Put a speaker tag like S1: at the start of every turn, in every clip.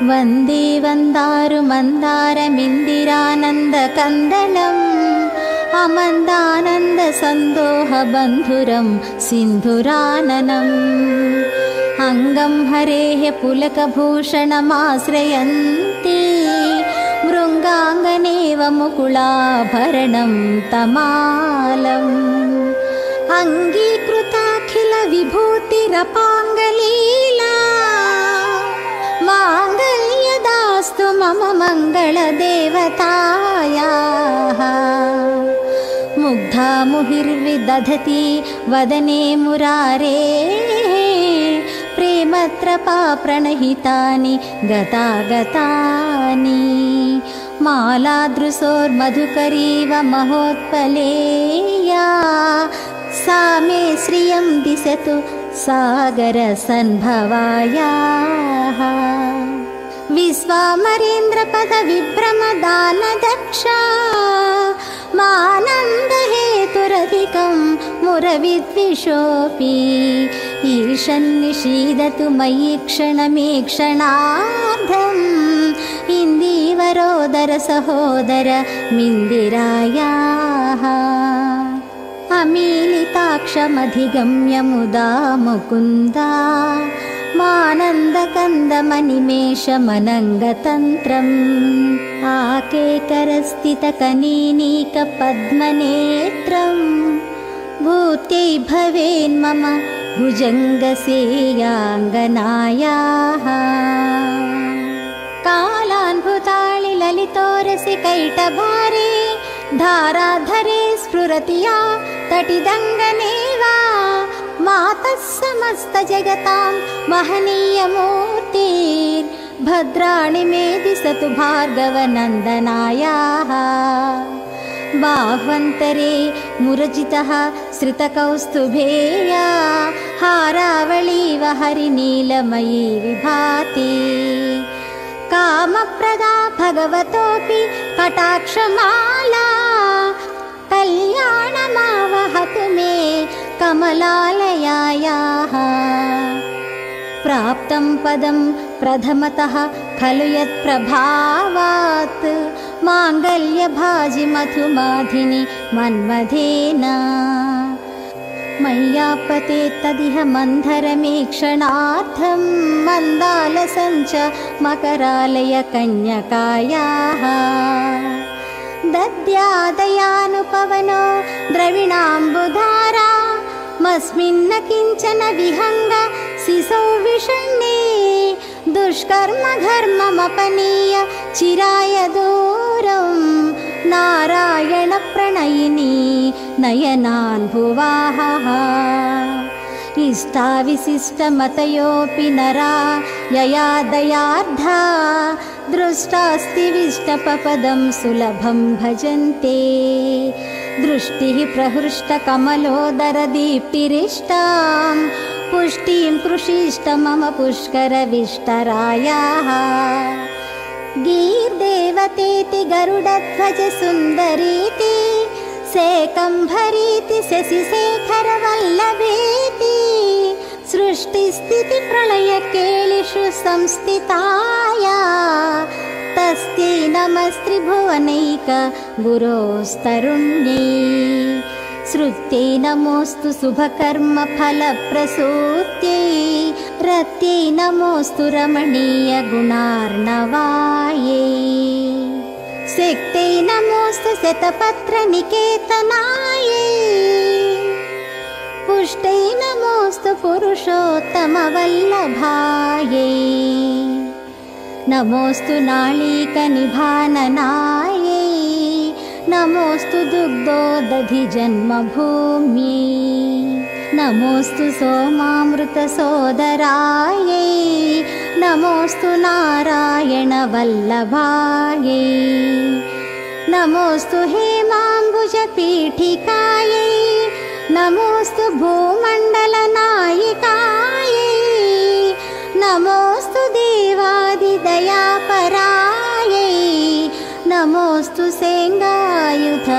S1: वन्दे वन्दारु मन्दारमिन्दिरानन्दकन्दलम् अमन्दानन्दसन्दोहबन्धुरं सिन्धुराननम् अङ्गं हरेः पुलकभूषणमाश्रयन्ति मृङ्गाङ्गनेव मुकुलाभरणं तमालम् अङ्गीकृताखिलविभूतिरपाङ्गलीला माङ्गल्यदास्तु मम मङ्गलदेवतायाः मुग्धा मुहिर्विदधति वदने मुरारेः प्रेमत्रपा प्रणहितानि गतागतानि मालादृशोर्मधुकरीव महोत्पलेया सा मे श्रियं दिशतु सागरसन्भवायाः विश्वामरेन्द्रपदविभ्रमदानदक्षा मानन्दहेतुरधिकं मुरविद्विषोऽपि ईशन्निषीदतु मयि क्षणमेक्षणार्धम् इन्दीवरोदर सहोदर मिन्दिरायाः अमीलिताक्षमधिगम्य मुदा मुकुन्दा मानन्दकन्दमनिमेषमनङ्गतन्त्रम् आकेकरस्थितकनीनीकपद्मनेत्रम् भूत्यै भवेन्मम भुजङ्गसेयाङ्गनायाः कालान्भुताळि ललितोरसि कैटभारे धाराधरे स्फुरति या तटिदङ्गनेवा मातः समस्तजगतां महनीयमूर्तिर्भद्राणि मे दिशतु भार्गवनन्दनायाः बाह्वन्तरे मुरजितः श्रितकौस्तुभेया हारावळीव हरिनीलमयी विभाति कामप्रदा भगवतोऽपि कटाक्षमाला कल्याणमावहतु मे कमलालयायाः प्राप्तं पदं प्रथमतः खलु यत्प्रभावात् माङ्गल्यभाजि मधुमाधिनि मन्मथेन मय्यापते तदिह मन्धरमेक्षणार्थं मन्दालसञ्च मकरालय कन्यकायाः दद्यादयानुपवनो द्रविणाम्बुधारा मस्मिन्न किञ्चन विहङ्ग सिसौ विषण्णे दुष्कर्म घर्ममपनीय चिराय दूरं नारायण प्रणयिनी नयनान् भुवाः इष्टाविशिष्टमतयोऽपि नरा यया दयार्धा दृष्टास्ति विष्टपपदं सुलभं भजन्ते दृष्टिः प्रहृष्टकमलोदरदीप्तिरिष्टां पुष्टिं कृषिष्ट मम पुष्करविष्टरायाः गीर्देवतेति गरुडध्वज सुन्दरीति शेकम्भरीति शशिशेखरवल्लभेति सृष्टिस्थितिप्रलयकेलिषु संस्थिताया तस्यै नमस्त्रिभुवनैक गुरोस्तरुण्यै श्रुत्यै नमोऽस्तु शुभकर्मफलप्रसूत्यै रत्यै नमोऽस्तु रमणीय गुणार्णवायै शक्त्यै नमोऽस्तु शतपत्रनिकेतनायै पुष्टै नमोऽस्तु पुरुषोत्तमवल्लभायै नमोऽस्तु नाळीकनिभाननायै नमोऽस्तु दुग्धोदधिजन्मभूम्यै नमोऽस्तु सोमामृतसोदरायै नमोऽस्तु नारायणवल्लभायै नमोऽस्तु हेमाम्बुजपीठिकायै नमोऽस्तु भूमण्डलनायिकायै नमोऽस्तु देवादिदयापरायै नमोऽस्तु सेङ्गायुध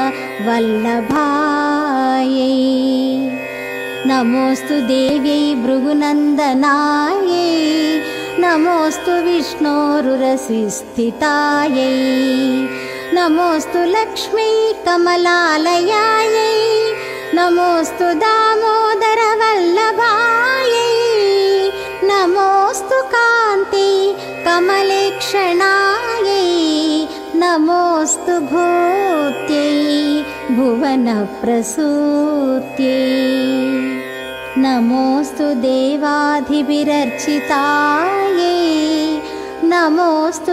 S1: वल्लभायै नमोऽस्तु देव्यै भृगुनन्दनायै नमोऽस्तु विष्णोरुरसिस्थितायै नमोऽस्तु लक्ष्मी कमलालयायै नमोऽस्तु दामोदरवल्लभायै नमोऽस्तु कान्ति कमलेक्षणायै नमोऽस्तु भूत्यै भुवनप्रसूत्यै नमोऽस्तु देवाधिभिरर्चितायै नमोऽस्तु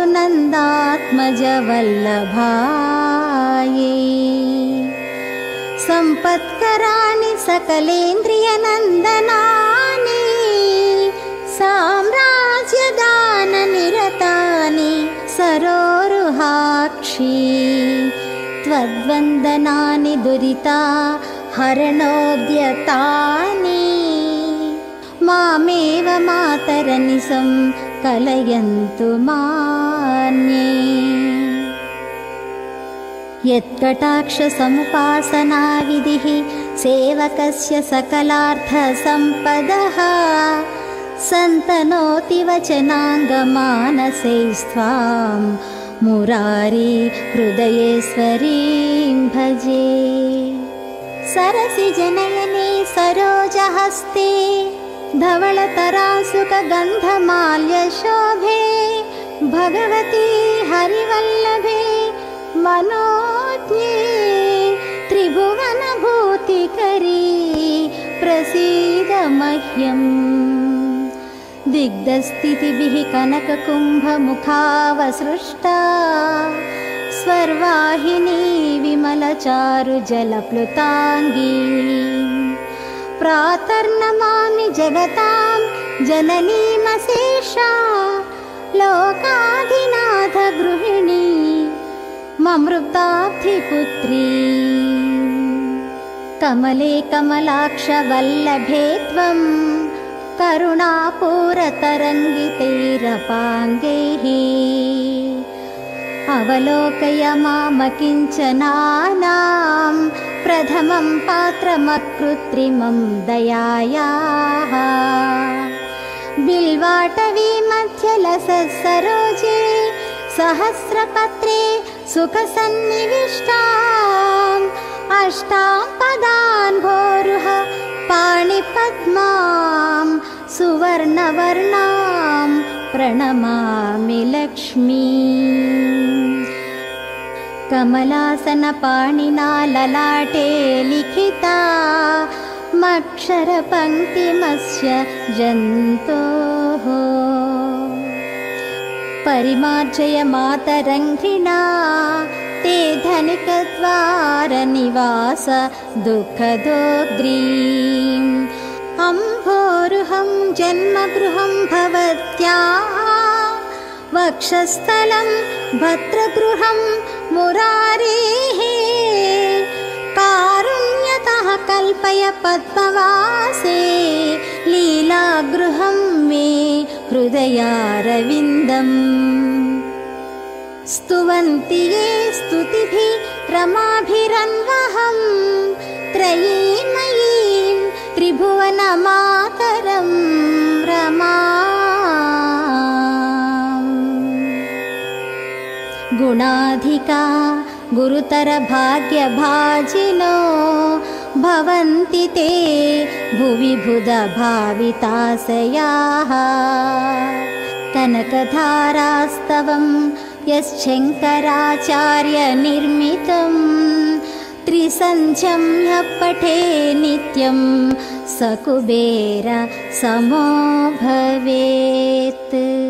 S1: नन्दात्मजवल्लभायै सम्पत्कराणि सकलेन्द्रियनन्दनानि साम्राज्यदाननिरतानि सरोरुहाक्षी त्वद्वन्दनानि दुरिता हरणोद्यतानि मामेव मातरनिशं कलयन्तु मान्ये यत्कटाक्षसमुपासनाविधिः सेवकस्य सकलार्थसम्पदः सन्तनोति वचनाङ्गमानसैस्त्वां मुरारी हृदयेश्वरीं भजे सरसिजनयने सरोजहस्ते धवलतरासुकगन्धमाल्यशोभे भगवती हरिवल्लभे मनोज्ञे त्रिभुवनभूतिकरी प्रसीद मह्यम् दिग्धस्थितिभिः कनककुम्भमुखावसृष्टा स्वर्वाहिनी विमलचारुजलप्लुताङ्गी प्रातर्नमामि जगतां जननीमशेषा लोकाधिनाथगृहिणी ममृताब्धिपुत्री कमले कमलाक्षवल्लभे त्वं करुणापूरतरङ्गितैरपाङ्गैः अवलोकय मामकिञ्चनानां प्रथमं पात्रमकृत्रिमं दयायाः बिल्वाटवी मध्यलसत्सरोजे सहस्रपत्रे सुखसन्निविष्टाम् अष्टां पदान् भोरुह पाणिपद्मां सुवर्णवर्णां प्रणमामि लक्ष्मी कमलासनपाणिना ललाटे लिखिता मक्षरपङ्क्तिमस्य जन्तोः परिमार्जय मातरङ्घ्रिणा ते धनिकद्वारनिवास दुःखदोद्रीम् अम्भोरुहं जन्मगृहं भवत्याः वक्षस्थलं भद्रगृहं मुरारेः कारुण्यतः कल्पय पद्मवासे लीलागृहं मे हृदयारविन्दम् स्तुवन्ति ये स्तुतिभिः रमाभिरन्वहं त्रयीमयीं त्रिभुवनमातरं रमाम् गुणाधिका गुरुतरभाग्यभाजिनो भवन्ति ते भुवि बुधभाविताशयाः कनकधारास्तवं यश्शङ्कराचार्यनिर्मितं त्रिसन्ध्यं यः पठे नित्यं स कुबेर समो भवेत्।